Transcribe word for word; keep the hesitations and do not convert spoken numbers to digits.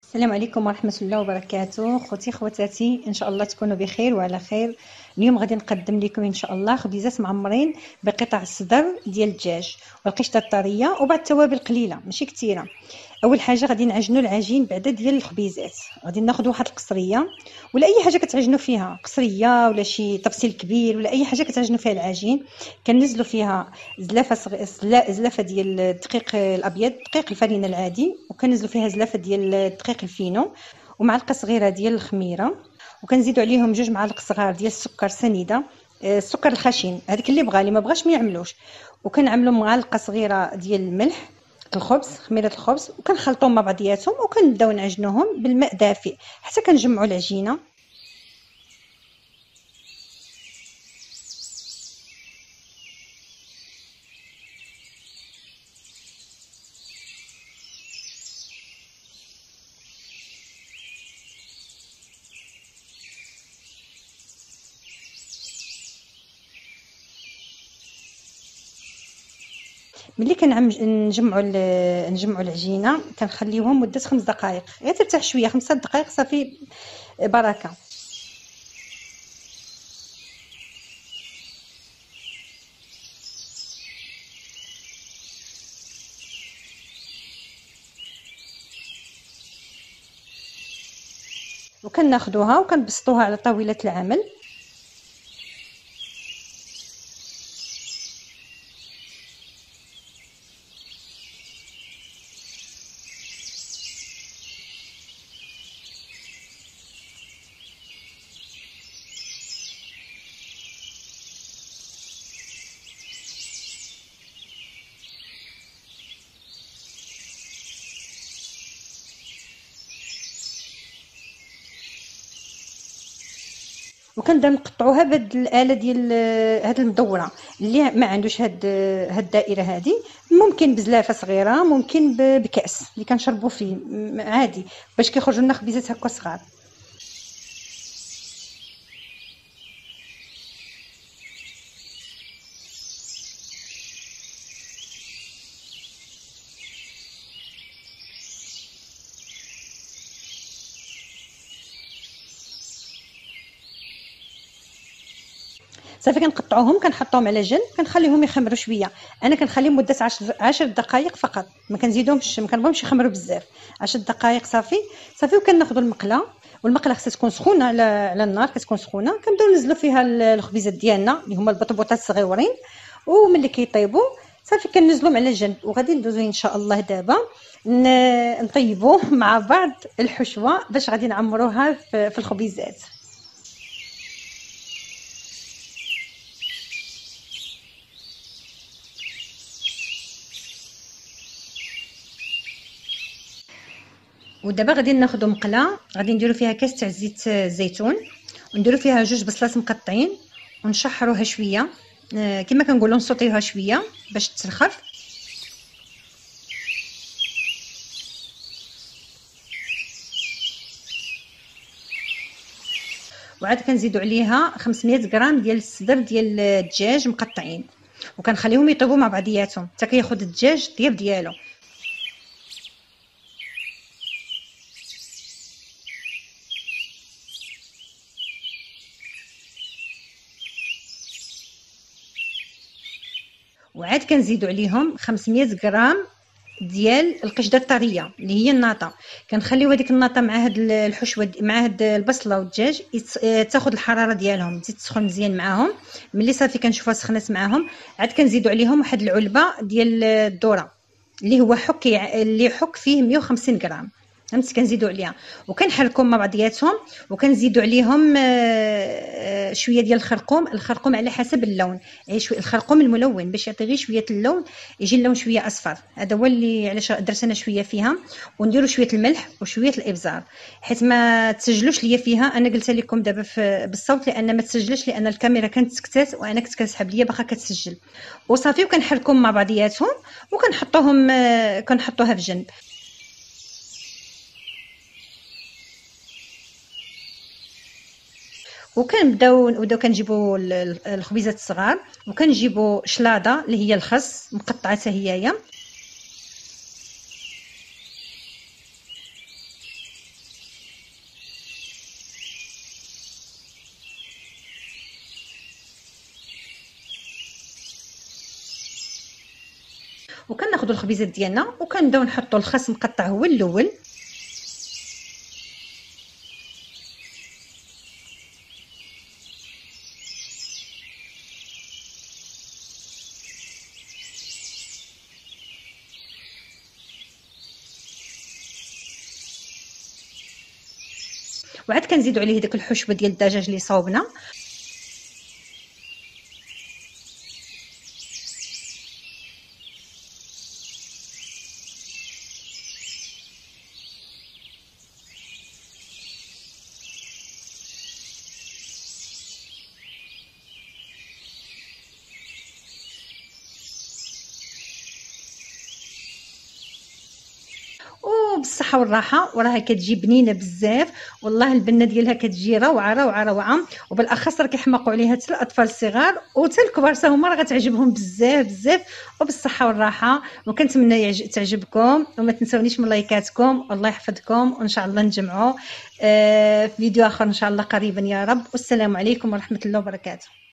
السلام عليكم ورحمة الله وبركاته. خوتي خواتاتي، ان شاء الله تكونوا بخير وعلى خير. اليوم غادي نقدم لكم ان شاء الله خبيزات معمرين بقطع الصدر ديال الدجاج والقشطه الطريه وبعض التوابل قليله ماشي كثيره. اول حاجه غادي نعجنوا العجين بعدا ديال الخبيزات. غادي ناخذ واحد القصريه ولا اي حاجه كتعجنوا فيها، قصريه ولا شي طبسيل كبير ولا اي حاجه كتعجنوا فيها العجين. كنزلوا فيها زلافه صغ... زلا- زلافه ديال الدقيق الابيض، دقيق الفرينه العادي، وكنزلوا فيها زلافه ديال الدقيق الفينو ومعلقه صغيره ديال الخميره، وكنزيدوا عليهم جوج معالق صغار ديال السكر سنيده، آه، السكر الخشن هذاك اللي بغى، اللي ما بغاش ما يعملوش. وكنعملوا معلقه صغيره ديال الملح، الخبز، خميره الخبز، وكنخلطوهم مع بعضياتهم وكنبداو نعجنوهم بالماء دافئ حتى كنجمعوا العجينه. ملي كنجمعوا نجمعوا العجينه كنخليوهم مده خمس دقائق، غير ترتاح شويه، خمسة دقائق صافي بركه. وكناخذوها وكنبسطوها على طاوله العمل. وكنبدا نقطعوها بهاد الاله ديال هاد المدوره اللي ما عندوش هاد هاد الدائره هادي. ممكن بزلافه صغيره، ممكن بكاس اللي كنشربوا فيه عادي، باش كيخرجوا لنا خبيزات هكا صغار. صافي كنقطعوهم كنحطوهم على جنب، كنخليهم يخمروا شويه. انا كنخليهم مده عشر عشر دقائق فقط، ما كنزيدهمش، ما كنبغيهمش يخمروا بزاف. عشر دقائق صافي صافي. وكناخذوا المقله، والمقله خصها تكون سخونه على على النار، كتكون سخونه. كنبداو ننزلوا فيها الخبيزات ديالنا اللي هما البطبوطات الصغيورين، وملي كيطيبوا صافي كننزلوهم على جنب. وغادي ندوزو ان شاء الله دابا نطيبوا مع بعض الحشوه باش غادي نعمروها في الخبيزات. ودابا غادي ناخذ مقله، غادي نديرو فيها كاس تاع زيت الزيتون، ونديرو فيها جوج بصلات مقطعين ونشحروها شويه، آه كما كنقولوا نسوطيوها شويه باش تسرخف. وعاد كنزيدو عليها خمسمية غرام ديال الصدر ديال الدجاج مقطعين، وكنخليهم يطيبوا مع بعضياتهم حتى كياخذ الدجاج الطياب ديالو. وعاد كنزيدو عليهم خمسمية غرام ديال القشده الطريه اللي هي الناطه. كنخليو هذيك الناطه مع هاد الحشوه مع هاد البصله والدجاج تاخذ الحراره ديالهم، تزيد تسخن مزيان معاهم. ملي صافي كنشوفها سخنت معاهم، عاد كنزيدو عليهم واحد العلبه ديال الذره اللي هو حك، اللي حك فيه مية وخمسين غرام، فهمتي. كنزيدو عليها وكنحركهم مع بعضياتهم. وكنزيدو عليهم شويه ديال الخرقوم، الخرقوم على حسب اللون، شويه الخرقوم الملون باش يعطي غير شويه اللون، يجي اللون شويه اصفر. هذا هو اللي علاش درت انا شويه فيها. ونديروا شويه الملح وشويه الابزار حيت ما تسجلوش ليا فيها. انا قلت لكم دابا بالصوت لان ما تسجلش، لان الكاميرا كانت سكتات وانا كنت كنسحب ليا باقا كتسجل. وصافي وكنحركهم مع بعضياتهم وكنحطوهم كنحطوها في جنب. وكنبداو نبداو كنجيبوا الخبيزات الصغار، وكنجيبوا شلاضه اللي هي الخس مقطعه حتى هي. وكناخذوا الخبيزات ديالنا وكنبداو نحطوا الخس مقطع هو الاول. وعاد كنزيدوا عليه داك الحشوه ديال الدجاج اللي صاوبنا. وبالصحه والراحه، وراها كتجي بنينه بزاف والله. البنه ديالها كتجي روعه روعه روعه، وبالاخص راه كيحماقوا عليها حتى الاطفال الصغار وحتى الكبار حتى هما راه غتعجبهم بزاف بزاف. وبالصحه والراحه، وكنتمنى يعج... تعجبكم، وما تنسونيش من لايكاتكم. الله يحفظكم، وان شاء الله نجمعوا آه في فيديو اخر ان شاء الله قريبا يا رب. والسلام عليكم ورحمه الله وبركاته.